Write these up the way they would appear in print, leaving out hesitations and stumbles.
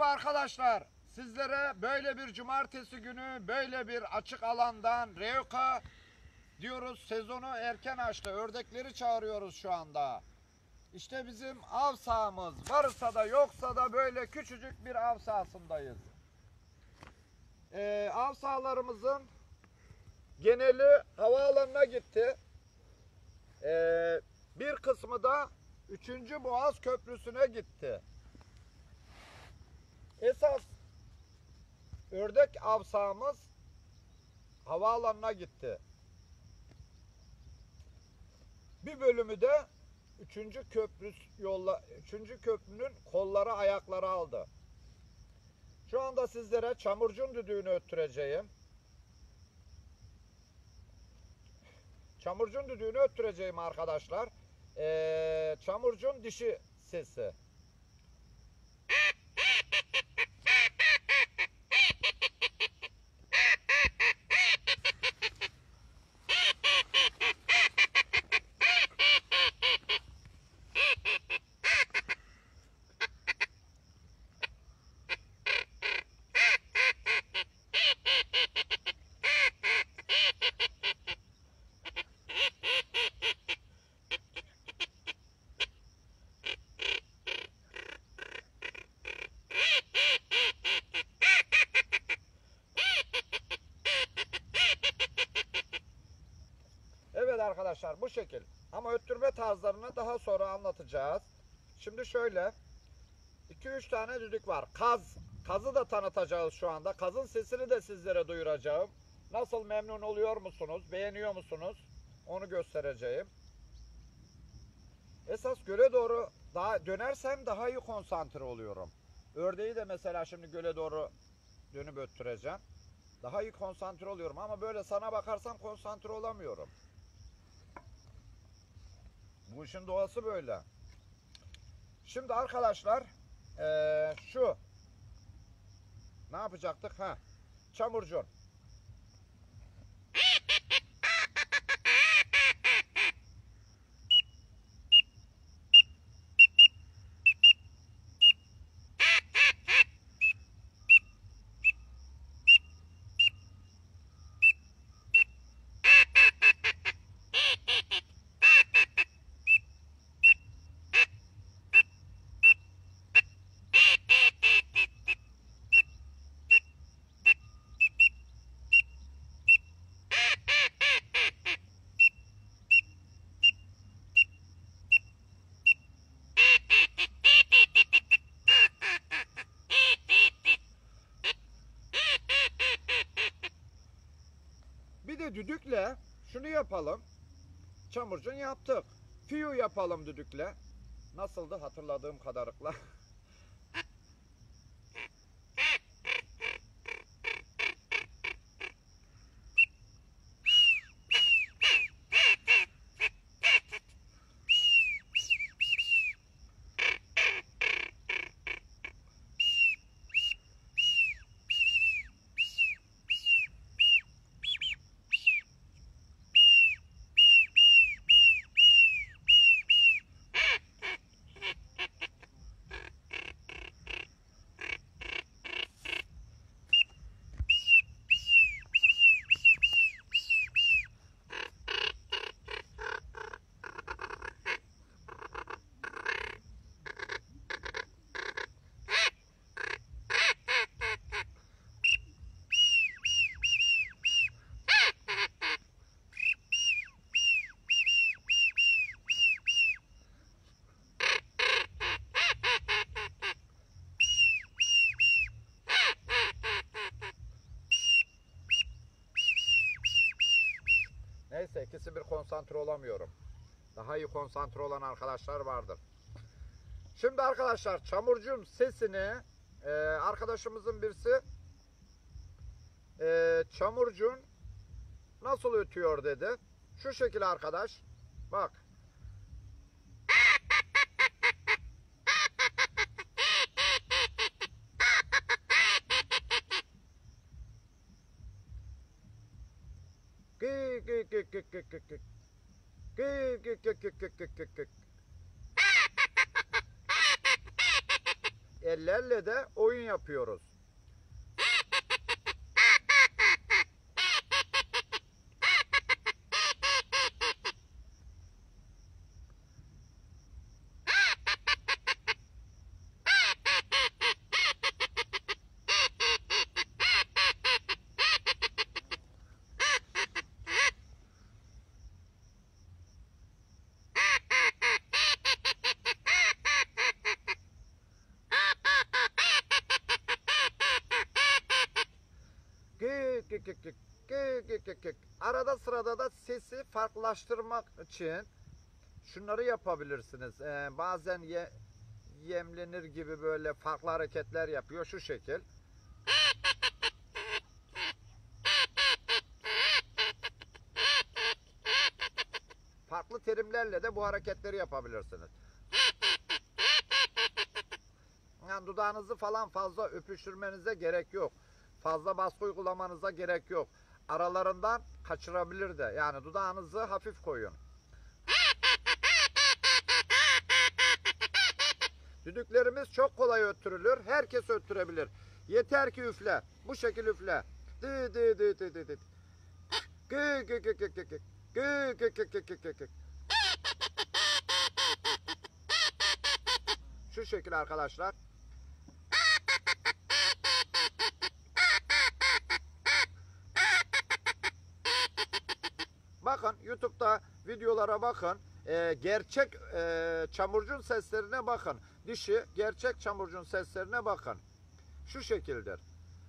arkadaşlar. Sizlere böyle bir cumartesi günü böyle bir açık alandan Revka diyoruz. Sezonu erken açtı. Ördekleri çağırıyoruz şu anda. İşte bizim av sahamız. Varsa da yoksa da böyle küçücük bir av sahasındayız. Av sahalarımızın geneli havaalanına gitti. Bir kısmı da 3. Boğaz Köprüsü'ne gitti. Esas ördek av sahamız havaalanına gitti. Bir bölümü de 3. köprünün kolları ayakları aldı. Şu anda sizlere çamurcun düdüğünü öttüreceğim. Çamurcun düdüğünü öttüreceğim arkadaşlar. Çamurcun dişi sesi. Evet arkadaşlar, bu şekil. Ama öttürme tarzlarını daha sonra anlatacağız. Şimdi şöyle 2-3 tane düdük var. Kazı da tanıtacağız şu anda. Kazın sesini de sizlere duyuracağım. Nasıl, memnun oluyor musunuz? Beğeniyor musunuz? Onu göstereceğim. Esas göle doğru daha dönersem daha iyi konsantre oluyorum. Ördeği de mesela şimdi göle doğru dönüp öttüreceğim. Daha iyi konsantre oluyorum ama böyle sana bakarsam konsantre olamıyorum. Bu işin doğası böyle. Şimdi arkadaşlar şu ne yapacaktık? Çamurcun. Bir de düdükle şunu yapalım. Çamurcun yaptık. Fiyu yapalım düdükle. Nasıldı hatırladığım kadarıyla. Neyse, ikisi bir konsantre olamıyorum. Daha iyi konsantre olan arkadaşlar vardır. Şimdi arkadaşlar çamurcun sesini arkadaşımızın birisi çamurcun nasıl ötüyor dedi. Şu şekilde arkadaş. Bak. terimlerle de oyun yapıyoruz. Arada sırada da sesi farklılaştırmak için şunları yapabilirsiniz. Bazen yemlenir gibi böyle farklı hareketler yapıyor. Şu şekil. Farklı terimlerle de bu hareketleri yapabilirsiniz. Yani dudağınızı falan fazla öpüştürmenize gerek yok. Fazla baskı uygulamanıza gerek yok. Aralarından kaçırabilir de. Yani dudağınızı hafif koyun. Düdüklerimiz çok kolay öttürülür. Herkes öttürebilir. Yeter ki üfle. Bu şekil üfle. Dı dı dı dı dı dı. Gı gı gı gı gı gı. Gı gı gı gı gı gı. Şu şekil arkadaşlar. Bakın YouTube'da videolara bakın. Gerçek çamurcun seslerine bakın. Dişi gerçek çamurcun seslerine bakın. Şu şekildir.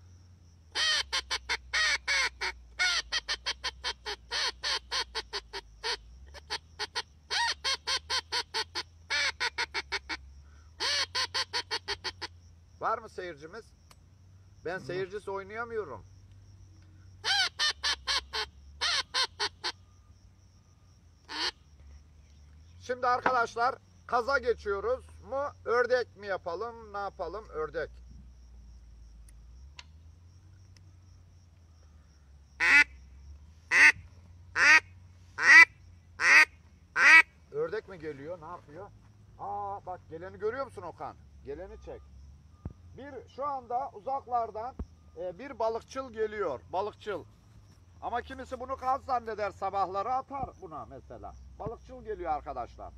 Var mı seyircimiz? Ben seyircisi oynayamıyorum. Şimdi arkadaşlar kaza geçiyoruz mu? Ördek mi yapalım? Ne yapalım? Ördek. Ördek mi geliyor? Ne yapıyor? Aa bak geleni görüyor musun Okan? Geleni çek. Şu anda uzaklardan bir balıkçıl geliyor. Balıkçıl. Ama kimisi bunu kaz zanneder, sabahları atar buna mesela. Balıkçıl geliyor arkadaşlar.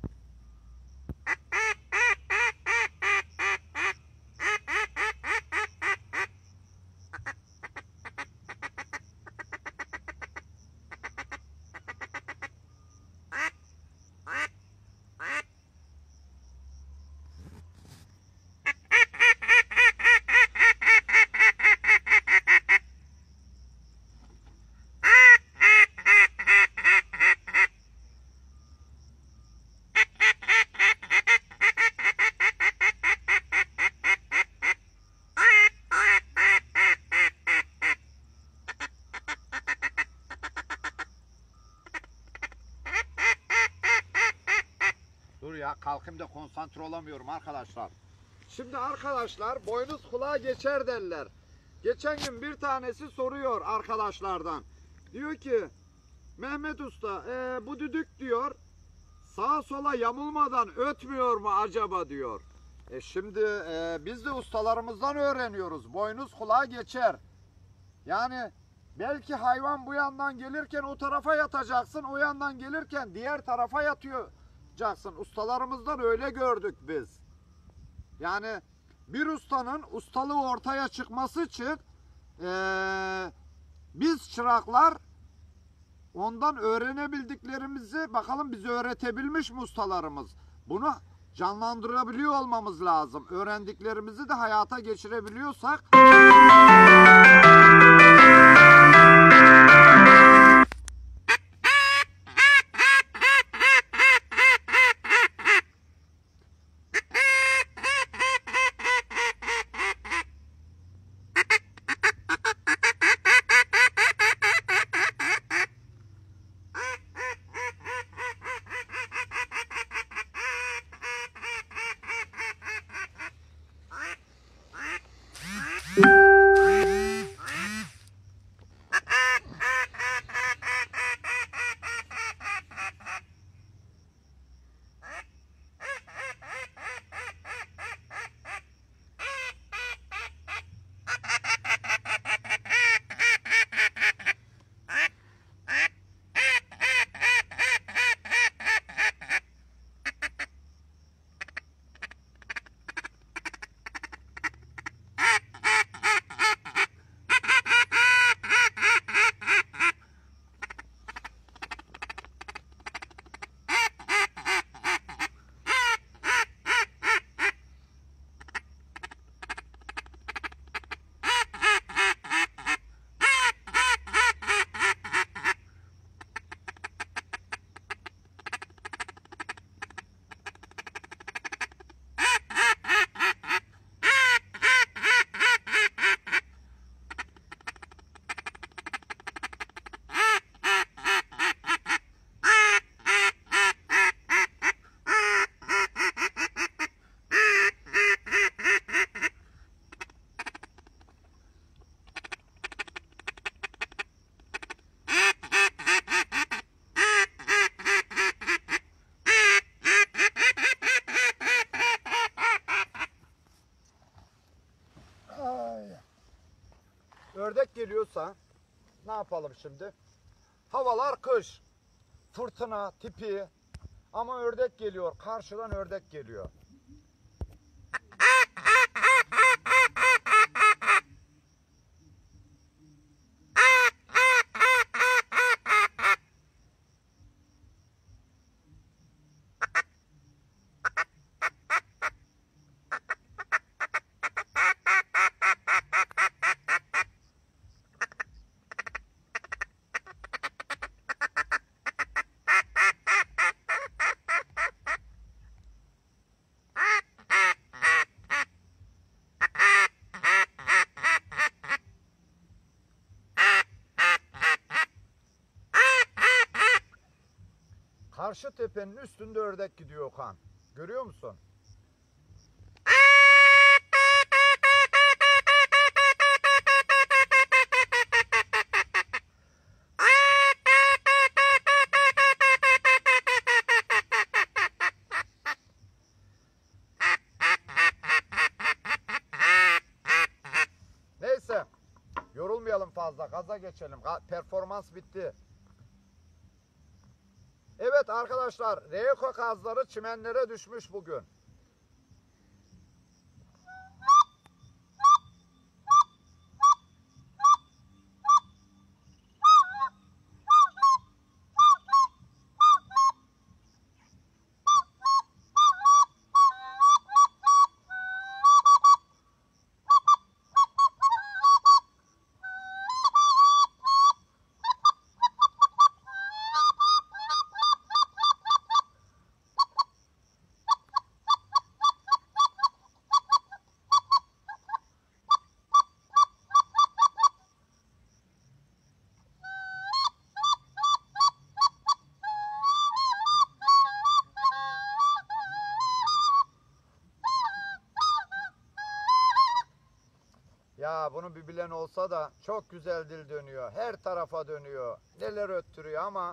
Dur ya kalkayım da konsantre olamıyorum arkadaşlar. Şimdi arkadaşlar boynuz kulağa geçer derler. Geçen gün bir tanesi soruyor arkadaşlardan. Diyor ki Mehmet Usta bu düdük diyor sağa sola yamulmadan ötmüyor mu acaba diyor. Şimdi biz de ustalarımızdan öğreniyoruz. Boynuz kulağa geçer. Yani belki hayvan bu yandan gelirken o tarafa yatacaksın. O yandan gelirken diğer tarafa yatacaksın. Ustalarımızdan öyle gördük biz. Yani bir ustanın ustalığı ortaya çıkması için biz çıraklar ondan öğrenebildiklerimizi bakalım bize öğretebilmiş mi ustalarımız? Bunu canlandırabiliyor olmamız lazım. Öğrendiklerimizi de hayata geçirebiliyorsak ördek geliyorsa ne yapalım şimdi? Havalar kış, fırtına tipi ama ördek geliyor. Karşıdan ördek geliyor. Karşı tepenin üstünde ördek gidiyor Okan. Görüyor musun? Neyse. Yorulmayalım fazla. Gaza geçelim. Performans bitti. Evet arkadaşlar, Reyko kazları çimenlere düşmüş bugün. Ya bunu bir bilen olsa da çok güzel dil dönüyor. Her tarafa dönüyor. Neler öttürüyor ama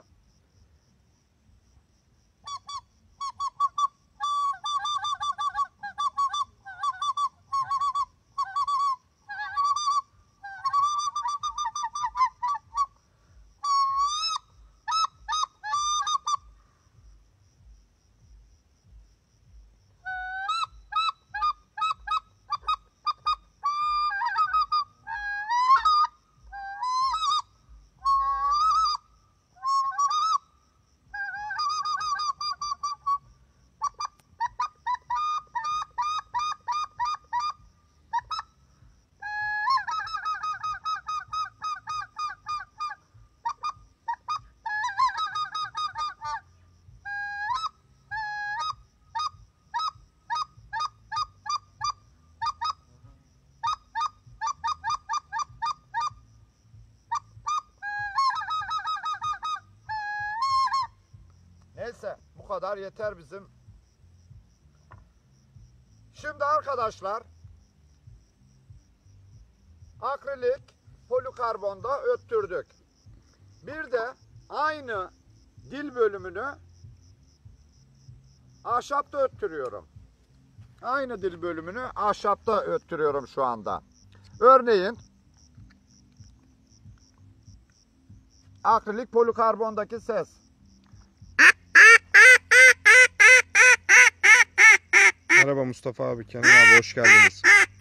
neyse bu kadar yeter bizim. Şimdi arkadaşlar akrilik polikarbonda öttürdük. Bir de aynı dil bölümünü ahşapta öttürüyorum. Aynı dil bölümünü ahşapta öttürüyorum şu anda. Örneğin akrilik polikarbondaki ses. Merhaba Mustafa abi, Kenan abi, hoş geldiniz.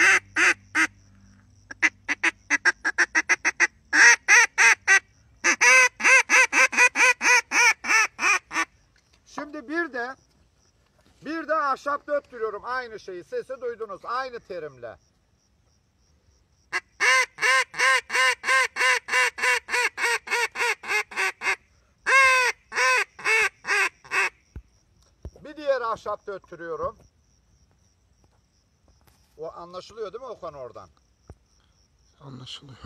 Şimdi bir de ahşapta öttürüyorum aynı şeyi. Sesi duydunuz aynı terimle. Bir diğer ahşapta öttürüyorum. O anlaşılıyor değil mi Okan oradan? Anlaşılıyor.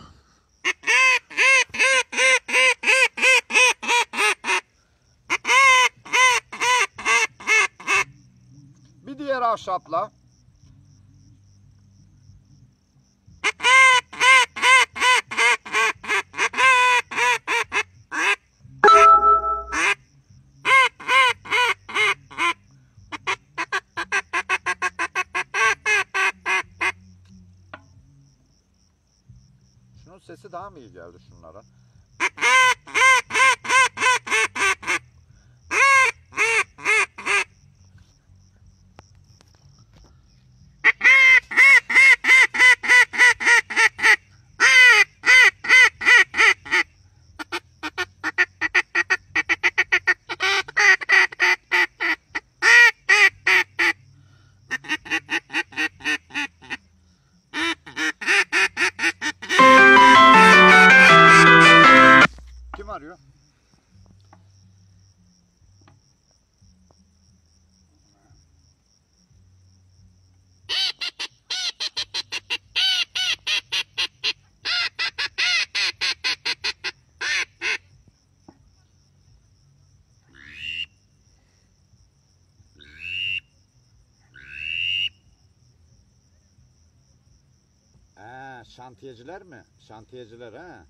Bir diğer ahşapla. sesi daha mı iyi geldi şunlara? Kim arıyor? Şantiyeciler mi? Şantiyeciler ha.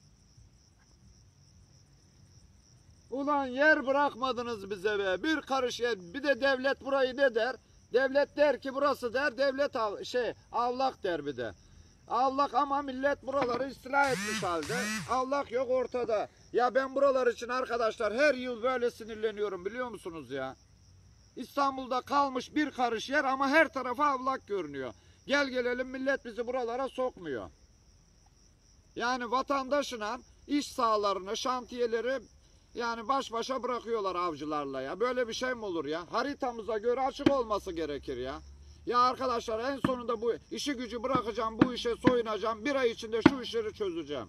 Ulan yer bırakmadınız bize be. Bir karış yer. Bir de devlet burayı ne der? Devlet der ki burası der. Devlet avlak der bir de. Avlak ama millet buraları istila etmiş halde. Avlak yok ortada. Ya ben buralar için arkadaşlar her yıl böyle sinirleniyorum biliyor musunuz ya? İstanbul'da kalmış bir karış yer ama her tarafa avlak görünüyor. Gel gelelim millet bizi buralara sokmuyor. Yani vatandaşına iş sahalarını, şantiyeleri yani baş başa bırakıyorlar avcılarla ya. Böyle bir şey mi olur ya? Haritamıza göre açık olması gerekir ya. Ya arkadaşlar en sonunda bu işi gücü bırakacağım, bu işe soyunacağım. Bir ay içinde şu işleri çözeceğim.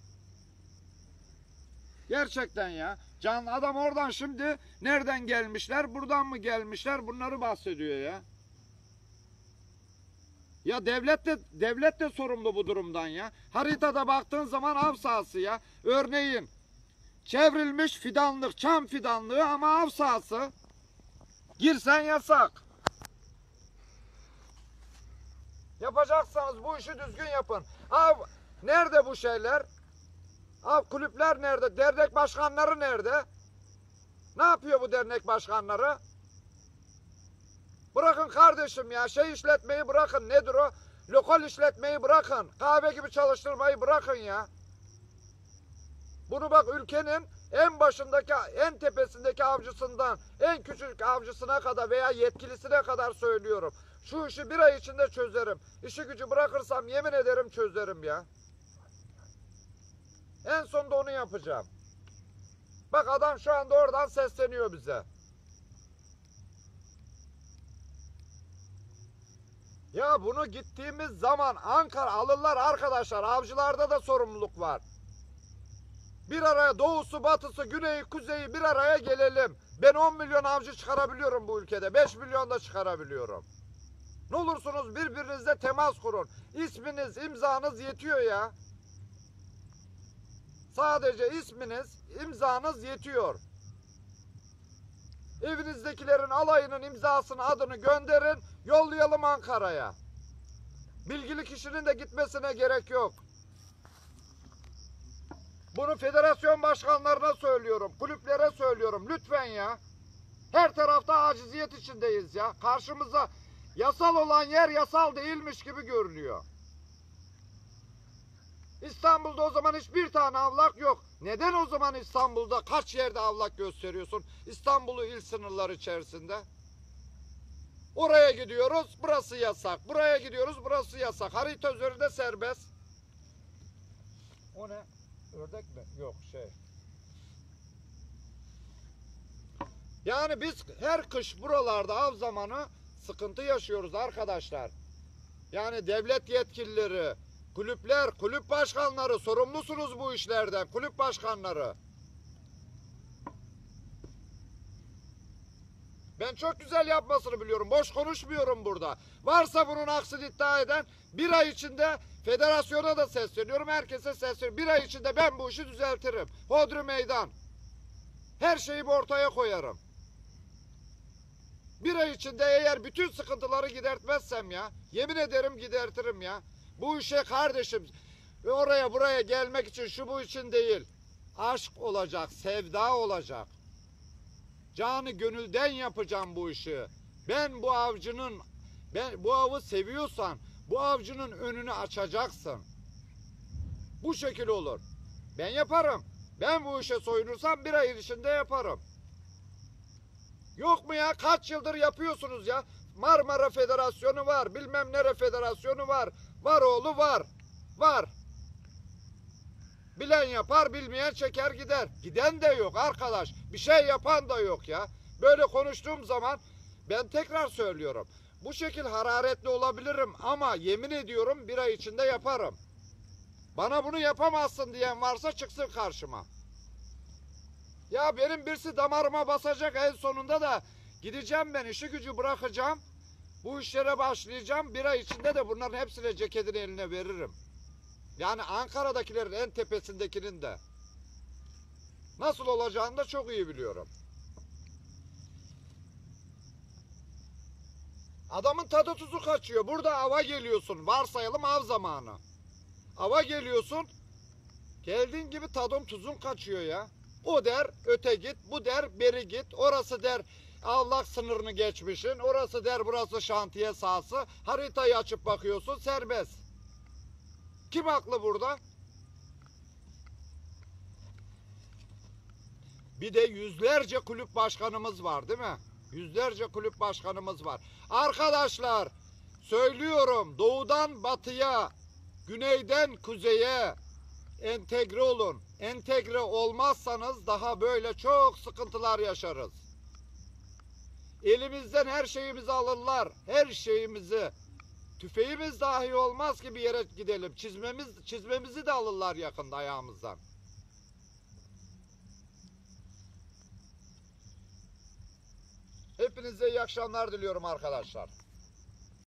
Gerçekten ya. Can adam oradan şimdi nereden gelmişler, buradan mı gelmişler bunları bahsediyor ya. Ya devlet de sorumlu bu durumdan ya. Haritada baktığın zaman av sahası ya. Örneğin çevrilmiş fidanlık, çam fidanlığı ama av sahası. Girsen yasak. Yapacaksanız bu işi düzgün yapın. Av nerede bu şeyler? Av kulüpler nerede? Dernek başkanları nerede? Ne yapıyor bu dernek başkanları? Bırakın kardeşim ya. İşletmeyi bırakın. Nedir o? Lokal işletmeyi bırakın. Kahve gibi çalıştırmayı bırakın ya. Bunu bak ülkenin en başındaki, en tepesindeki avcısından en küçük avcısına kadar veya yetkilisine kadar söylüyorum. Şu işi bir ay içinde çözerim. İşi gücü bırakırsam yemin ederim çözerim ya. En sonunda onu yapacağım. Bak adam şu anda oradan sesleniyor bize. Ya bunu gittiğimiz zaman Ankara alırlar arkadaşlar. Avcılarda da sorumluluk var. Bir araya doğusu, batısı, güneyi, kuzeyi bir araya gelelim. Ben 10 milyon avcı çıkarabiliyorum bu ülkede. 5 milyon da çıkarabiliyorum. Ne olursunuz birbirinizle temas kurun. İsminiz, imzanız yetiyor ya. Sadece isminiz, imzanız yetiyor. Evinizdekilerin alayının imzasını, adını gönderin, yollayalım Ankara'ya. Bilgili kişinin de gitmesine gerek yok. Bunu federasyon başkanlarına söylüyorum, kulüplere söylüyorum. Lütfen ya. Her tarafta aciziyet içindeyiz ya. Karşımıza yasal olan yer yasal değilmiş gibi görünüyor. İstanbul'da o zaman hiçbir tane avlak yok. Neden o zaman İstanbul'da kaç yerde avlak gösteriyorsun? İstanbul'u il sınırları içerisinde. Oraya gidiyoruz, burası yasak. Buraya gidiyoruz, burası yasak. Harita üzerinde serbest. O ne? Ördek mi? Yok Yani biz her kış buralarda av zamanı sıkıntı yaşıyoruz arkadaşlar. Yani devlet yetkilileri, kulüpler, kulüp başkanları sorumlusunuz bu işlerden. Kulüp başkanları. Ben çok güzel yapmasını biliyorum. Boş konuşmuyorum burada. Varsa bunun aksini iddia eden bir ay içinde federasyona da sesleniyorum. Herkese sesleniyorum. Bir ay içinde ben bu işi düzeltirim. Hodri meydan. Her şeyi ortaya koyarım. Bir ay içinde eğer bütün sıkıntıları gidertmezsem ya, yemin ederim gidertirim ya. Bu işe kardeşim oraya buraya gelmek için şu bu için değil. Aşk olacak, sevda olacak. Canı gönülden yapacağım bu işi. Ben bu avı seviyorsan bu avcının önünü açacaksın. Bu şekil olur. Ben yaparım. Ben bu işe soyunursam 1 ay içinde yaparım. Yok mu ya? Kaç yıldır yapıyorsunuz ya? Marmara Federasyonu var. Bilmem nere federasyonu var. Var oğlu var. Var. Bilen yapar, bilmeyen çeker gider. Giden de yok arkadaş. Bir şey yapan da yok ya. Böyle konuştuğum zaman ben tekrar söylüyorum. Bu şekil hararetli olabilirim ama yemin ediyorum 1 ay içinde yaparım. Bana bunu yapamazsın diyen varsa çıksın karşıma. Ya benim birisi damarıma basacak, en sonunda da gideceğim, ben işi gücü bırakacağım. Bu işlere başlayacağım. 1 ay içinde de bunların hepsine ceketini eline veririm. Yani Ankara'dakilerin en tepesindekinin de. Nasıl olacağını da çok iyi biliyorum. Adamın tadı tuzu kaçıyor. Burada ava geliyorsun. Varsayalım av zamanı. Ava geliyorsun. Geldiğin gibi tadın tuzun kaçıyor ya. O der öte git, bu der beri git. Orası der avlak sınırını geçmişsin. Orası der burası şantiye sahası. Haritayı açıp bakıyorsun, serbest. Kim haklı burada? Bir de yüzlerce kulüp başkanımız var değil mi? Yüzlerce kulüp başkanımız var. Arkadaşlar söylüyorum, doğudan batıya, güneyden kuzeye entegre olun. Entegre olmazsanız daha böyle çok sıkıntılar yaşarız. Elimizden her şeyimizi alırlar. Her şeyimizi. Tüfeğimiz dahi olmaz ki bir yere gidelim. Çizmemizi de alırlar yakında ayağımızdan. Hepinize iyi akşamlar diliyorum arkadaşlar.